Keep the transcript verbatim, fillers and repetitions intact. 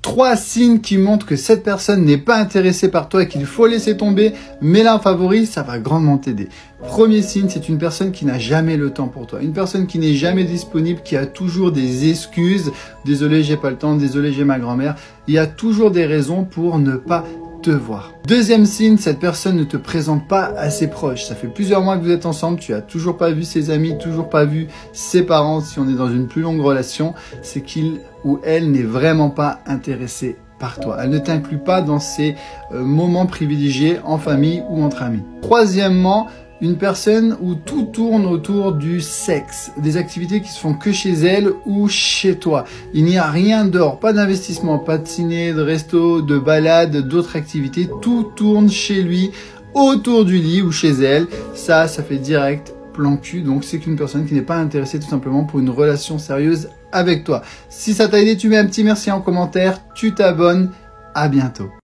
Trois signes qui montrent que cette personne n'est pas intéressée par toi et qu'il faut laisser tomber, mets-la en favori, ça va grandement t'aider. Premier signe, c'est une personne qui n'a jamais le temps pour toi. Une personne qui n'est jamais disponible, qui a toujours des excuses. Désolé, j'ai pas le temps, désolé, j'ai ma grand-mère. Il y a toujours des raisons pour ne pas te voir. Deuxième signe, cette personne ne te présente pas à ses proches. Ça fait plusieurs mois que vous êtes ensemble, tu as toujours pas vu ses amis, toujours pas vu ses parents. Si on est dans une plus longue relation, c'est qu'il ou elle n'est vraiment pas intéressé par toi. Elle ne t'inclut pas dans ces euh, moments privilégiés en famille ou entre amis. Troisièmement, une personne où tout tourne autour du sexe, des activités qui se font que chez elle ou chez toi. Il n'y a rien dehors, pas d'investissement, pas de ciné, de resto, de balade, d'autres activités. Tout tourne chez lui, autour du lit ou chez elle. Ça, ça fait direct plan cul. Donc c'est qu'une personne qui n'est pas intéressée tout simplement pour une relation sérieuse avec toi. Si ça t'a aidé, tu mets un petit merci en commentaire, tu t'abonnes. À bientôt.